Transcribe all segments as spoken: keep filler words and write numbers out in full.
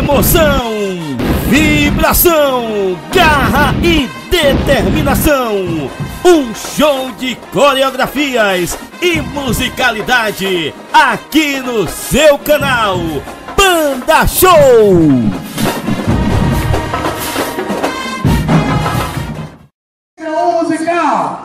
emoção, vibração, garra e determinação. Um show de coreografias e musicalidade aqui no seu canal Banda Show. Musical.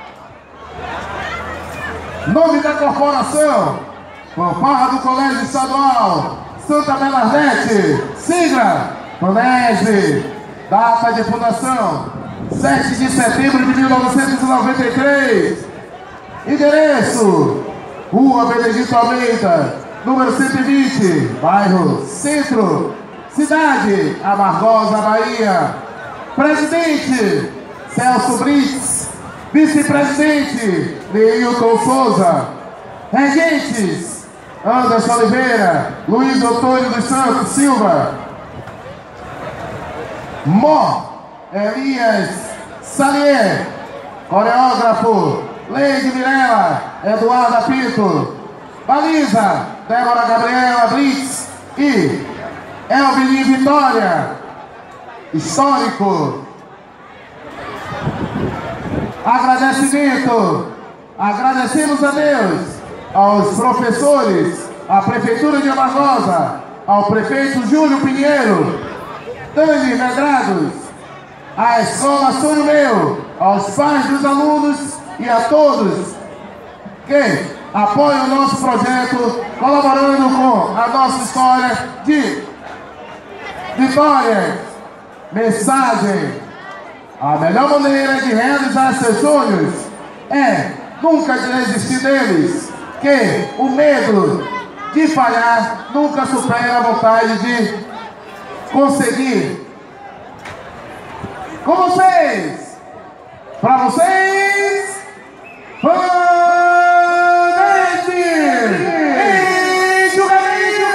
Nome da corporação: Fanfarra do Colégio Estadual Santa Bernadette. Sigla: FANESB. Data de fundação: sete de setembro de mil novecentos e noventa e três. Endereço: Rua Benedito Almeida, número cento e vinte, bairro Centro, cidade Amargosa, Bahia. Presidente: Celso Brits. Vice-presidente: Neilton Souza. Regentes: Anderson Oliveira, Luiz Antônio dos Santos Silva. Mó: Elias Salier. Coreógrafo: Leide Mirella, Eduardo Pinto. Baliza: Débora Gabriela Blitz e Elvini Vitória. Histórico: agradecimento. Agradecemos a Deus, aos professores, à Prefeitura de Amargosa, ao prefeito Júlio Pinheiro, Dani Medrados, à Escola Sonho Meu, aos pais dos alunos e a todos que apoiam o nosso projeto, colaborando com a nossa história de vitória. Mensagem: a melhor maneira de realizar seus sonhos é nunca desistir deles, que o medo de falhar nunca supera a vontade de conseguir. Com vocês, para vocês, FANESB e julgamento!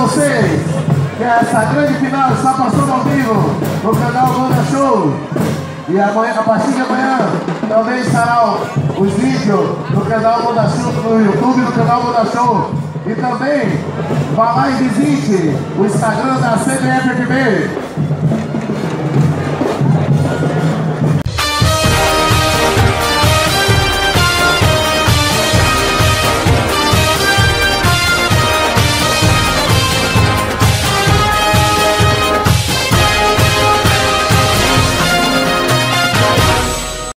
vocês que essa grande final está passando ao vivo no canal Moda Show. E amanhã, a partir de amanhã também estarão os vídeos no canal Moda Show, no YouTube, no canal Moda Show. E também vá lá e visite o Instagram da C B F F B.